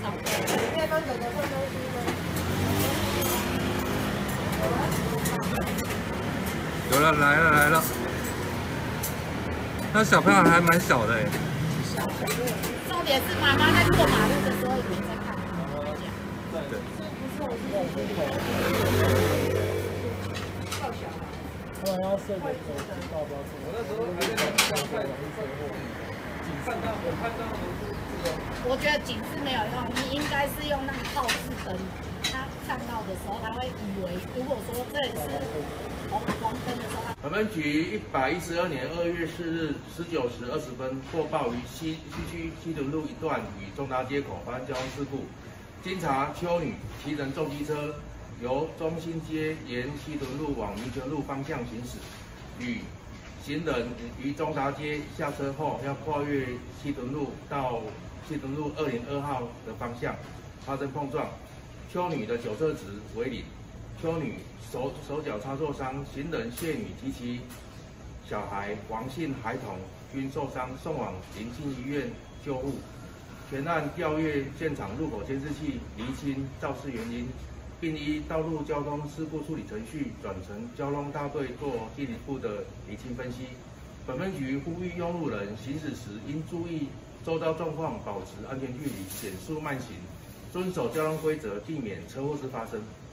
有了，来了来了。那小朋友还蛮小的哎。 重点是妈妈在过马路的时候也没在看。 对。 他们要设个手机报标志。我那时候还在看我觉得警示没有用，你应该是用那个告示灯。他看到的时候，他会以为，如果说这里是黄灯的时候， 本分局112年2月4日19时20分获报于西区西屯路一段与中达街口发生交通事故，经查邱女骑乘重机车由中心街沿西屯路往民权路方向行驶，与行人于中达街下车后要跨越西屯路到西屯路202号的方向发生碰撞，邱女的酒测值为0，邱女手脚擦挫伤，行人谢女及其小孩王姓孩童均受伤，送往邻近医院救护。全案调阅现场路口监视器，厘清肇事原因，并依道路交通事故处理程序转呈交通大队做进一步的厘清分析。本分局呼吁用路人行驶时应注意周遭状况，保持安全距离，减速慢行，遵守交通规则，避免车祸之发生。